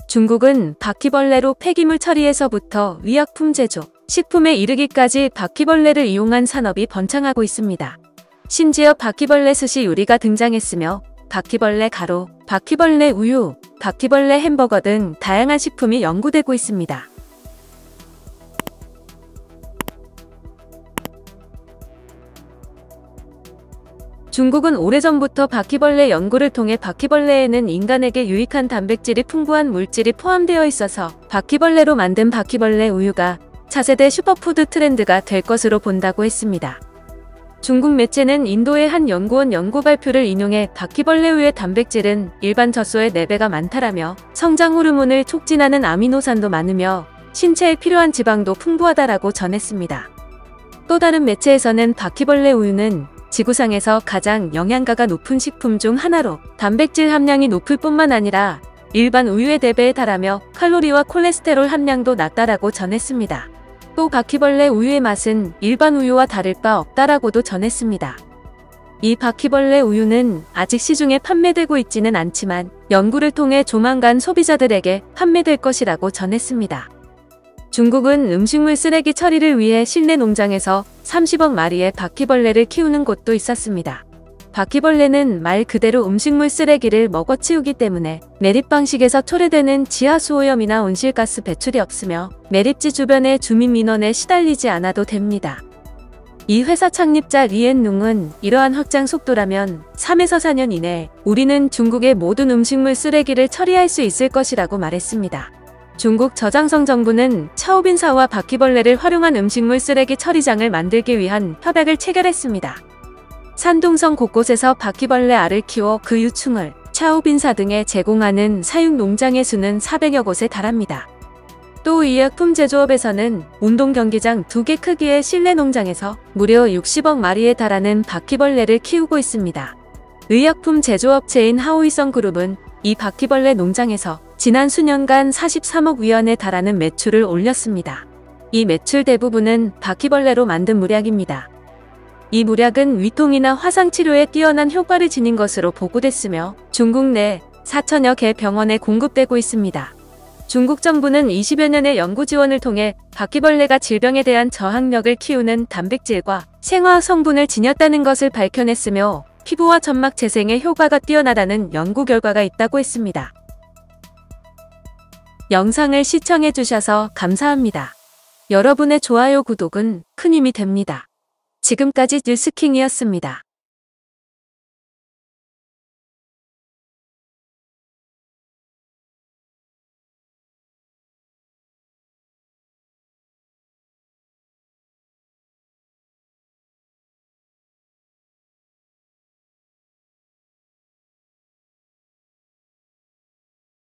중국은 바퀴벌레로 폐기물 처리에서부터 의약품 제조, 식품에 이르기까지 바퀴벌레를 이용한 산업이 번창하고 있습니다. 심지어 바퀴벌레 스시 요리가 등장했으며 바퀴벌레 가루, 바퀴벌레 우유, 바퀴벌레 햄버거 등 다양한 식품이 연구되고 있습니다. 중국은 오래전부터 바퀴벌레 연구를 통해 바퀴벌레에는 인간에게 유익한 단백질이 풍부한 물질이 포함되어 있어서 바퀴벌레로 만든 바퀴벌레 우유가 차세대 슈퍼푸드 트렌드가 될 것으로 본다고 했습니다. 중국 매체는 인도의 한 연구원 연구 발표를 인용해 바퀴벌레 우유의 단백질은 일반 젖소의 4배가 많다라며 성장 호르몬을 촉진하는 아미노산도 많으며 신체에 필요한 지방도 풍부하다라고 전했습니다. 또 다른 매체에서는 바퀴벌레 우유는 지구상에서 가장 영양가가 높은 식품 중 하나로 단백질 함량이 높을 뿐만 아니라 일반 우유의 4배에 달하며 칼로리와 콜레스테롤 함량도 낮다라고 전했습니다. 또 바퀴벌레 우유의 맛은 일반 우유와 다를 바 없다라고도 전했습니다. 이 바퀴벌레 우유는 아직 시중에 판매되고 있지는 않지만 연구를 통해 조만간 소비자들에게 판매될 것이라고 전했습니다. 중국은 음식물 쓰레기 처리를 위해 실내 농장에서 30억 마리의 바퀴벌레를 키우는 곳도 있었습니다. 바퀴벌레는 말 그대로 음식물 쓰레기를 먹어치우기 때문에 매립 방식에서 초래되는 지하수오염이나 온실가스 배출이 없으며 매립지 주변의 주민 민원에 시달리지 않아도 됩니다. 이 회사 창립자 리엔룽은 이러한 확장 속도라면 3에서 4년 이내 우리는 중국의 모든 음식물 쓰레기를 처리할 수 있을 것이라고 말했습니다. 중국 저장성 정부는 차오빈사와 바퀴벌레를 활용한 음식물 쓰레기 처리장을 만들기 위한 협약을 체결했습니다. 산둥성 곳곳에서 바퀴벌레 알을 키워 그 유충을 차오빈사 등에 제공하는 사육 농장의 수는 400여 곳에 달합니다. 또 의약품 제조업에서는 운동 경기장 2개 크기의 실내 농장에서 무려 60억 마리에 달하는 바퀴벌레를 키우고 있습니다. 의약품 제조업체인 하오이성 그룹은 이 바퀴벌레 농장에서 지난 수년간 43억 위안에 달하는 매출을 올렸습니다. 이 매출 대부분은 바퀴벌레로 만든 물약입니다. 이 물약은 위통이나 화상 치료에 뛰어난 효과를 지닌 것으로 보고됐으며 중국 내 4천여 개 병원에 공급되고 있습니다. 중국 정부는 20여 년의 연구 지원을 통해 바퀴벌레가 질병에 대한 저항력을 키우는 단백질과 생화학 성분을 지녔다는 것을 밝혀냈으며 피부와 점막 재생에 효과가 뛰어나다는 연구 결과가 있다고 했습니다. 영상을 시청해주셔서 감사합니다. 여러분의 좋아요, 구독은 큰 힘이 됩니다. 지금까지 뉴스킹이었습니다.